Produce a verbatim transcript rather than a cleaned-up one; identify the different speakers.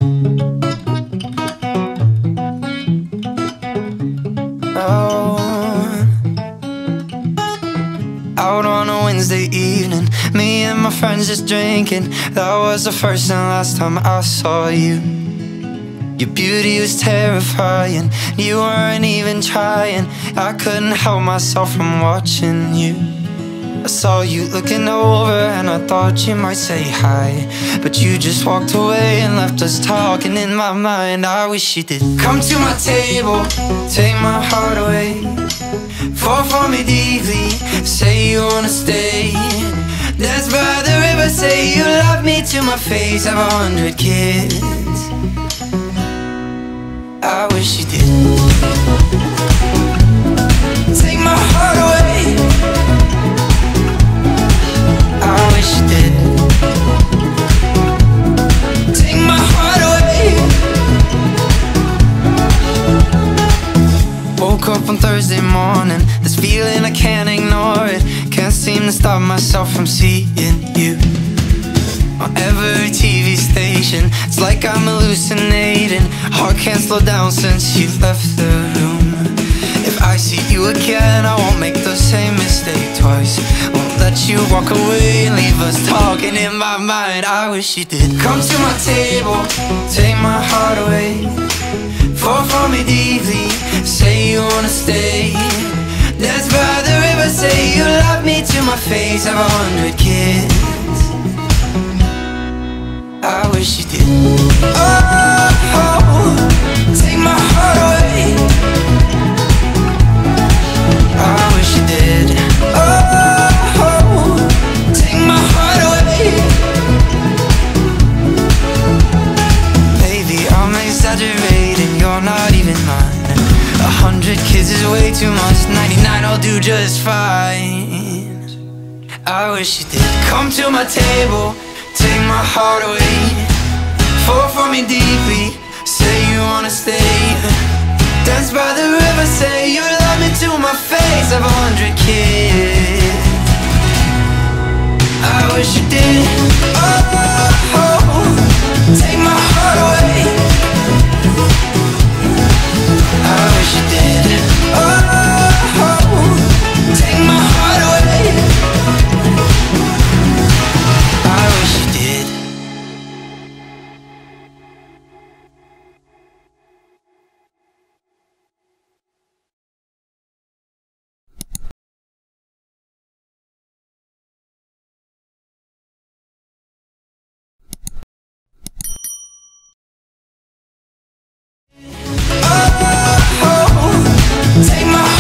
Speaker 1: Out on a Wednesday evening, me and my friends just drinking. That was the first and last time I saw you. Your beauty was terrifying, you weren't even trying. I couldn't help myself from watching you. I saw you looking over and I thought you might say hi, but you just walked away and left us talking. In my mind, I wish you did come to my table, take my heart away, fall for me deeply, say you wanna stay. Dance by the river, say you love me to my face, have a hundred kids. I wish you did. Take my heart away, I wish you did. Take my heart away. Woke up on Thursday morning, this feeling I can't ignore it. Can't seem to stop myself from seeing you on every T V station. It's like I'm hallucinating, heart can't slow down since you left the room. If I see you again, I won't make the same mistake twice. Won't let you walk away and leave us talking. In my mind, I wish you did come to my table, take my heart away, fall for me deeply, say you wanna stay. Dance by the river, say you love me to my face, have a hundred kids. I wish you did. Oh, oh, take my heart away, I wish you did. Oh, oh, take my heart away. Baby, I'm exaggerating, you're not even mine. A hundred kids is way too much, ninety-nine will do just fine. I wish you did come to my table, take my heart away, fall for me deeply, say you wanna stay. Dance by the river, say you love me to my face, have a hundred kids. I wish you did. Oh, oh, take my heart away, I wish you did. Oh, oh, take my heart away, I wish you did. Oh, oh, take my